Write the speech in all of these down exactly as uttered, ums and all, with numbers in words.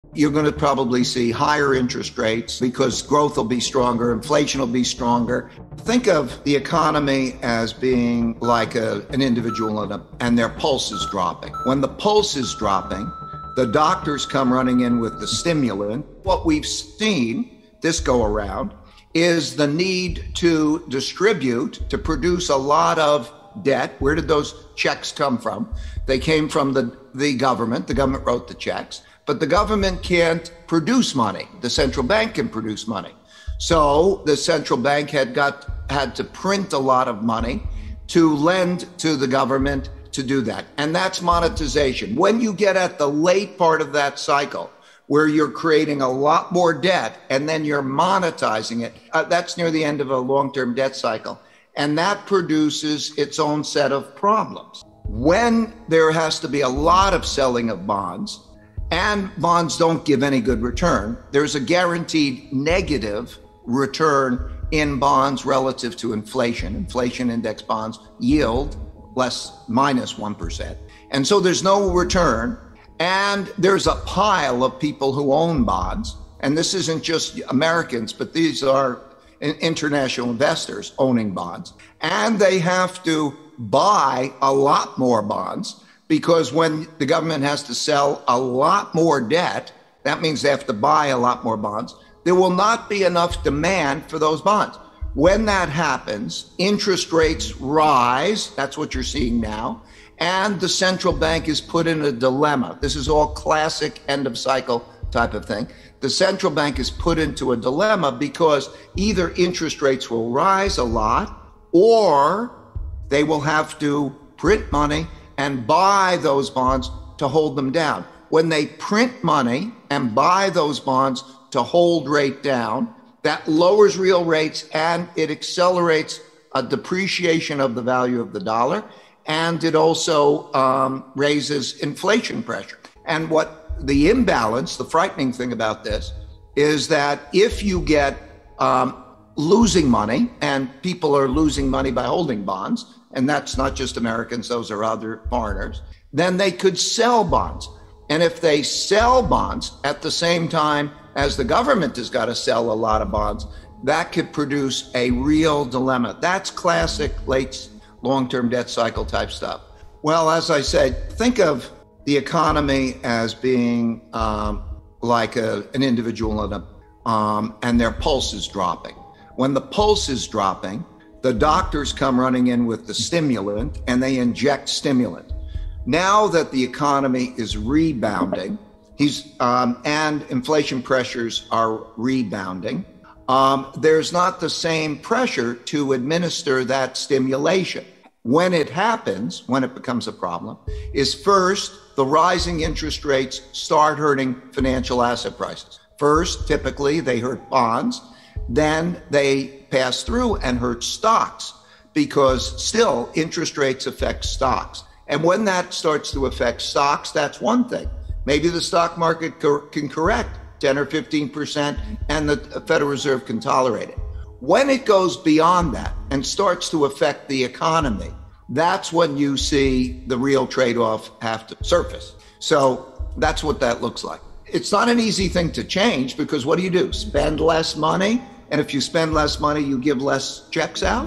You're going to probably see higher interest rates because growth will be stronger, inflation will be stronger. Think of the economy as being like a, an individual and, a, and their pulse is dropping. When the pulse is dropping, the doctors come running in with the stimulant. What we've seen this go around is the need to distribute, to produce a lot of debt. Where did those checks come from? They came from the, the government. The government wrote the checks. But the government can't produce money. The central bank can produce money. So the central bank had got had to print a lot of money to lend to the government to do that. And that's monetization. When you get at the late part of that cycle, where you're creating a lot more debt and then you're monetizing it, uh, that's near the end of a long-term debt cycle. And that produces its own set of problems. When there has to be a lot of selling of bonds, and bonds don't give any good return, there's a guaranteed negative return in bonds relative to inflation. Inflation index bonds yield less minus one percent. And so there's no return. And there's a pile of people who own bonds. And this isn't just Americans, but these are international investors owning bonds. And they have to buy a lot more bonds, because when the government has to sell a lot more debt, that means they have to buy a lot more bonds. There will not be enough demand for those bonds. When that happens, interest rates rise. That's what you're seeing now. And the central bank is put in a dilemma. This is all classic end of cycle type of thing. The central bank is put into a dilemma because either interest rates will rise a lot, or they will have to print money and buy those bonds to hold them down. When they print money and buy those bonds to hold rate down, that lowers real rates and it accelerates a depreciation of the value of the dollar, and it also um, raises inflation pressure. And what the imbalance, the frightening thing about this, is that if you get um, losing money, and people are losing money by holding bonds, and that's not just Americans, those are other foreigners, then they could sell bonds. And if they sell bonds at the same time as the government has got to sell a lot of bonds, that could produce a real dilemma. That's classic late long-term debt cycle type stuff. Well, as I said, think of the economy as being um, like a, an individual and, a, um, and their pulse is dropping. When the pulse is dropping, the doctors come running in with the stimulant and they inject stimulant. Now that the economy is rebounding, he's um, and inflation pressures are rebounding, um, there's not the same pressure to administer that stimulation. When it happens, when it becomes a problem, is first, the rising interest rates start hurting financial asset prices. First, typically, they hurt bonds. Then they pass through and hurt stocks, because still interest rates affect stocks. And when that starts to affect stocks, that's one thing. Maybe the stock market cor- can correct ten or fifteen percent and the Federal Reserve can tolerate it. When it goes beyond that and starts to affect the economy, that's when you see the real trade-off have to surface. So that's what that looks like. It's not an easy thing to change, because what do you do? Spend less money? And if you spend less money, you give less checks out?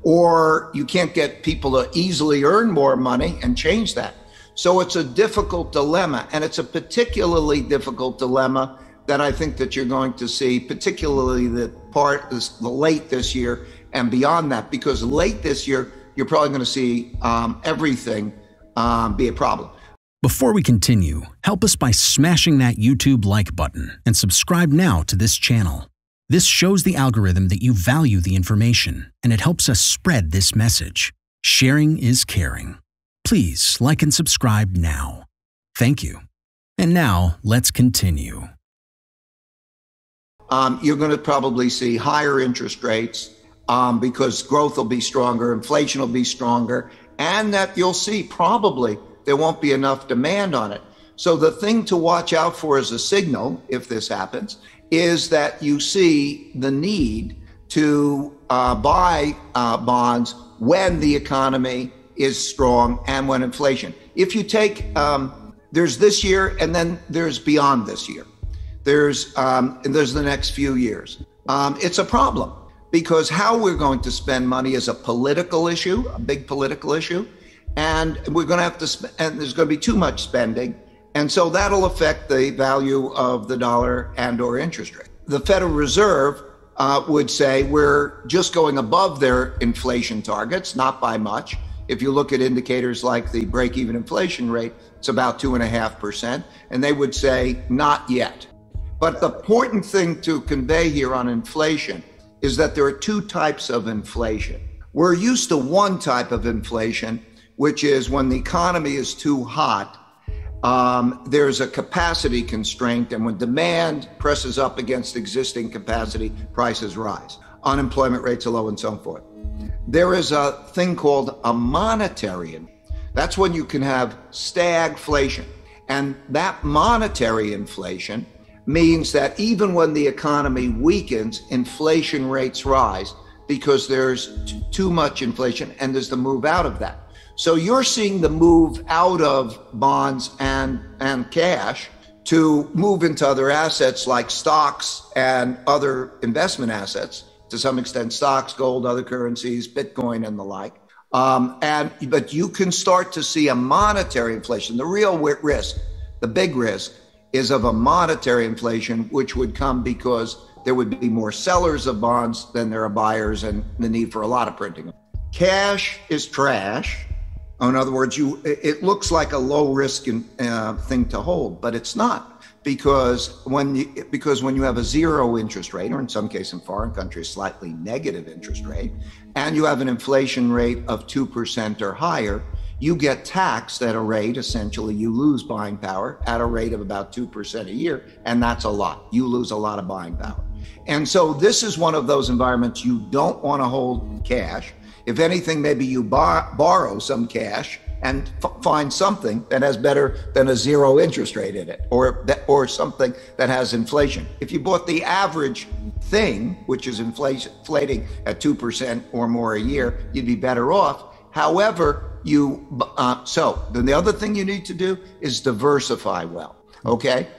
Or you can't get people to easily earn more money and change that. So it's a difficult dilemma, and it's a particularly difficult dilemma that I think that you're going to see, particularly the part, this, the late this year and beyond that, because late this year, you're probably going to see um, everything um, be a problem. Before we continue, help us by smashing that YouTube like button and subscribe now to this channel. This shows the algorithm that you value the information, and it helps us spread this message. Sharing is caring. Please like and subscribe now. Thank you. And now, let's continue. Um, you're going to probably see higher interest rates um, because growth will be stronger, inflation will be stronger, and that you'll see probably there won't be enough demand on it. So the thing to watch out for as a signal, if this happens, is that you see the need to uh, buy uh, bonds when the economy is strong and when inflation. If you take, um, there's this year and then there's beyond this year. there's, um, there's the next few years. Um, it's a problem because how we're going to spend money is a political issue, a big political issue. And we're going to have to spend, and there's going to be too much spending. And so that'll affect the value of the dollar and or interest rate. The Federal Reserve uh, would say we're just going above their inflation targets, not by much. If you look at indicators like the break-even inflation rate, it's about two and a half percent. And they would say not yet. But the important thing to convey here on inflation is that there are two types of inflation. We're used to one type of inflation, which is when the economy is too hot, um, there's a capacity constraint, and when demand presses up against existing capacity, prices rise. Unemployment rates are low and so forth. There is a thing called a monetary. That's when you can have stagflation. And that monetary inflation means that even when the economy weakens, inflation rates rise because there's t- too much inflation and there's the move out of that. So you're seeing the move out of bonds and, and cash to move into other assets like stocks and other investment assets, to some extent stocks, gold, other currencies, Bitcoin and the like. Um, and but you can start to see a monetary inflation. The real risk, the big risk, is of a monetary inflation, which would come because there would be more sellers of bonds than there are buyers and the need for a lot of printing. Cash is trash. In other words, you it looks like a low risk uh, thing to hold, but it's not, because when you because when you have a zero interest rate, or in some cases in foreign countries, slightly negative interest rate, and you have an inflation rate of two percent or higher, you get taxed at a rate, essentially you lose buying power at a rate of about two percent a year, and that's a lot. You lose a lot of buying power. And so this is one of those environments you don't want to hold cash. If anything, maybe you bar- borrow some cash and f- find something that has better than a zero interest rate in it, or that, or something that has inflation. If you bought the average thing, which is inflation, inflating at two percent or more a year, you'd be better off. However, you, uh, so then the other thing you need to do is diversify well, okay?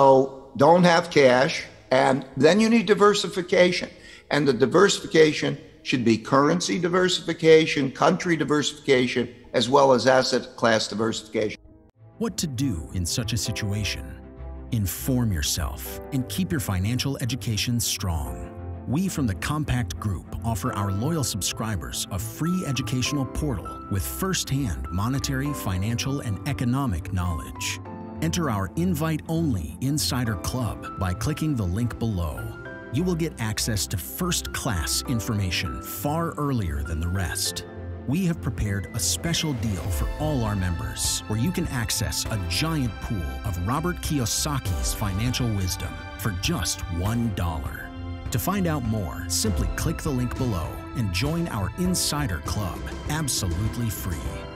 So don't have cash, and then you need diversification. And the diversification should be currency diversification, country diversification, as well as asset class diversification. What to do in such a situation? Inform yourself and keep your financial education strong. We from the Compact Group offer our loyal subscribers a free educational portal with first-hand monetary, financial, and economic knowledge. Enter our invite-only Insider Club by clicking the link below. You will get access to first-class information far earlier than the rest. We have prepared a special deal for all our members where you can access a giant pool of Robert Kiyosaki's financial wisdom for just one dollar. To find out more, simply click the link below and join our Insider Club absolutely free.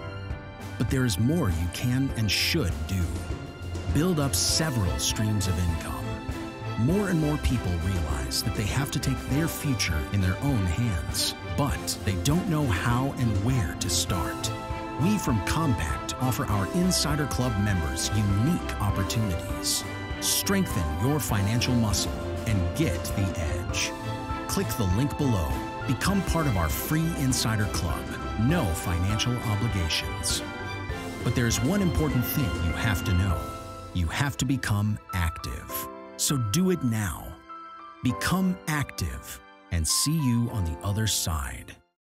But there is more you can and should do. Build up several streams of income. More and more people realize that they have to take their future in their own hands, but they don't know how and where to start. We from Compact offer our Insider Club members unique opportunities. Strengthen your financial muscle and get the edge. Click the link below. Become part of our free Insider Club. No financial obligations. But there's one important thing you have to know. You have to become active. So do it now. Become active and see you on the other side.